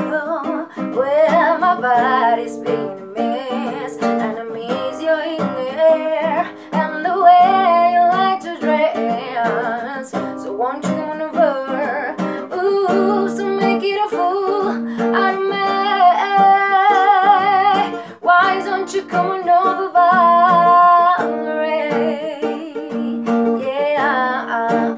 Well, my body's being a mess, and I miss you in the air and the way you like to dress. So won't you come on over? Ooh, so make it a fool out of me. Why don't you come on over, Valerie? Yeah,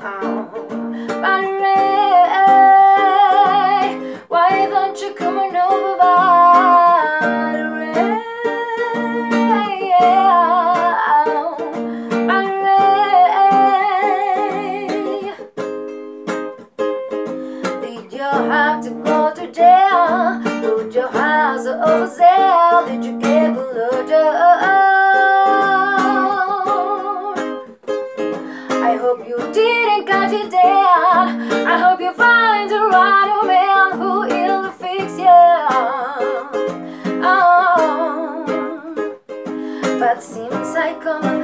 Valerie. Why don't you come on over, Valerie? Yeah, Valerie. Did you have to go to jail? Put your house over sale? Did you get polluted? I hope you didn't catch it down. I hope you find the right man who will fix you. Oh, but since I come